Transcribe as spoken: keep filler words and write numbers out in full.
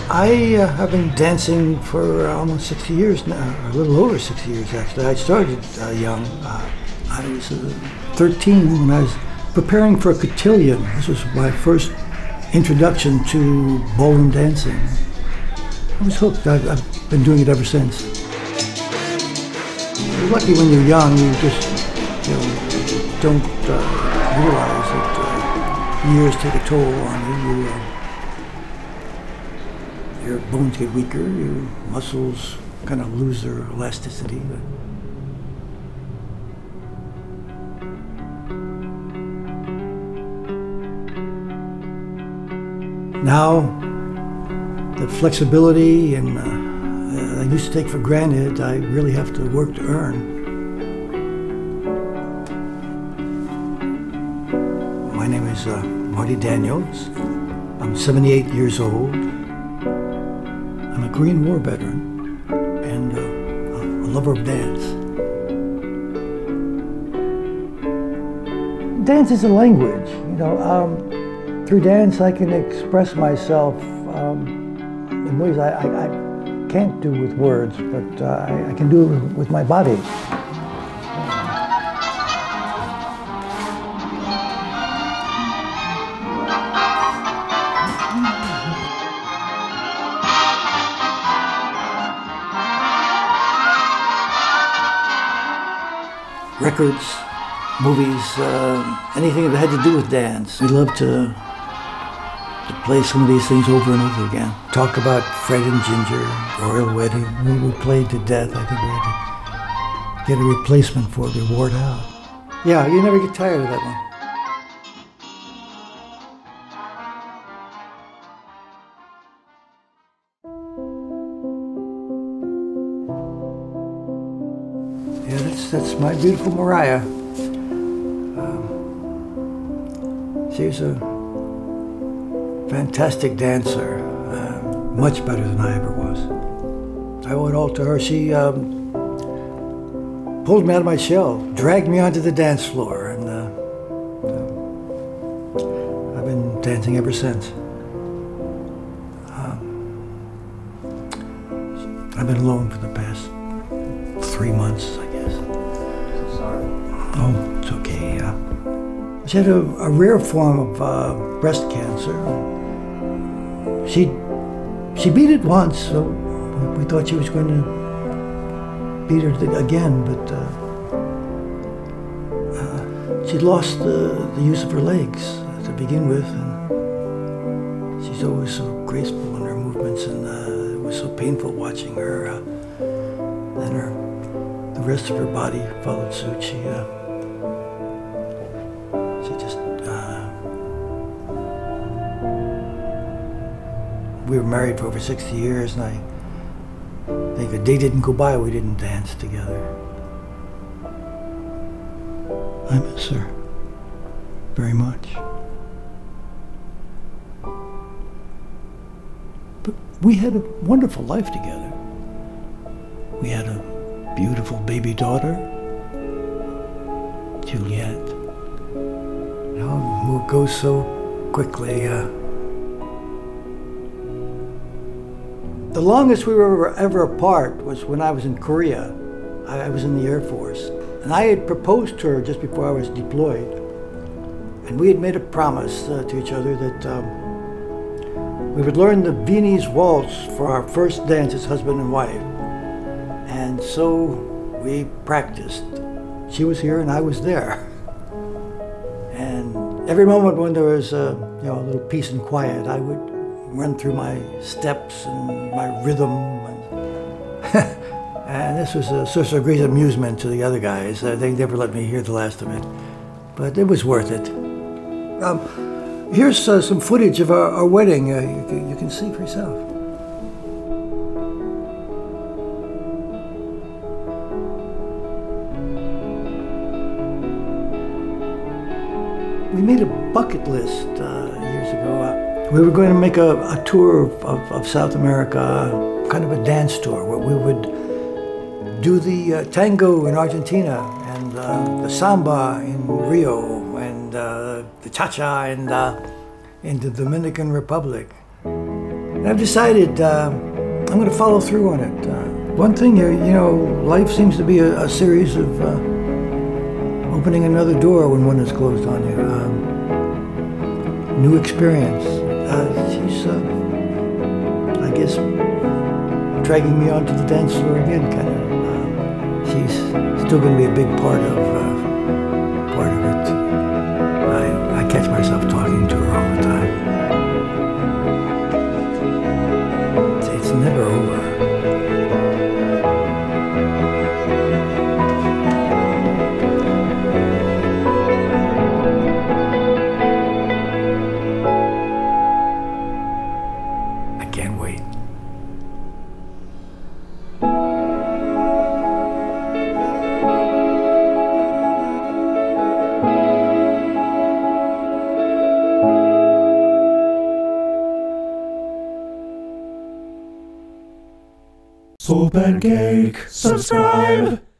I uh, have been dancing for uh, almost sixty years now, or a little over sixty years actually. I started uh, young. Uh, I was uh, thirteen when I was preparing for a cotillion. This was my first introduction to ballroom dancing. I was hooked. I've, I've been doing it ever since. You're lucky when you're young, you just you know, don't uh, realize that uh, years take a toll on you. you uh, Your bones get weaker, your muscles kind of lose their elasticity. Now, the flexibility and uh, I used to take for granted, I really have to work to earn. My name is uh, Marty Daniels. I'm seventy-eight years old. I'm a Korean War veteran and uh, a lover of dance. Dance is a language, you know. Um, through dance, I can express myself um, in ways I, I, I can't do with words, but uh, I, I can do it with my body. Records, movies, uh, anything that had to do with dance. We love to, to play some of these things over and over again. Talk about Fred and Ginger, Royal Wedding. We, we played to death. I think we had to get a replacement for it. They wore it out. Yeah, you never get tired of that one. Yeah, that's, that's my beautiful Mariah. Um, she's a fantastic dancer, uh, much better than I ever was. I owe it all to her. She um, pulled me out of my shell, dragged me onto the dance floor, and uh, uh, I've been dancing ever since. Um, I've been alone for the past three months, I guess. So sorry. Oh, it's okay, yeah. She had a, a rare form of uh, breast cancer. She she beat it once, so we thought she was going to beat it again, but uh, uh, she lost the, the use of her legs to begin with, and she's always so graceful in her movements, and uh, it was so painful watching her. Uh, and her The rest of her body followed suit. She, uh, she just, uh, we were married for over sixty years, and I think a day didn't go by we didn't dance together. I miss her very much. But we had a wonderful life together. We had a beautiful baby daughter, Juliet. You know, it goes so quickly. Uh, the longest we were ever apart was when I was in Korea. I, I was in the Air Force. And I had proposed to her just before I was deployed. And we had made a promise uh, to each other that um, we would learn the Viennese waltz for our first dance as husband and wife. And so we practiced. She was here and I was there. And every moment when there was a, you know, a little peace and quiet, I would run through my steps and my rhythm. And, and this was a source of great amusement to the other guys. Uh, they never let me hear the last of it. But it was worth it. Um, here's uh, some footage of our, our wedding. Uh, you, can, you can see for yourself. We made a bucket list uh, years ago. Uh, we were going to make a, a tour of, of, of South America, kind of a dance tour, where we would do the uh, tango in Argentina, and uh, the samba in Rio, and uh, the cha-cha in, uh, in the Dominican Republic. And I've decided uh, I'm going to follow through on it. Uh, one thing, you, you know, life seems to be a, a series of uh, opening another door when one is closed on you. Um, new experience. Uh, she's, uh, I guess, dragging me onto the dance floor again, kind of. Uh, she's still going to be a big part of uh, part of it. I, I catch myself talking to her all the time. It's, it's never over. So pancake, subscribe.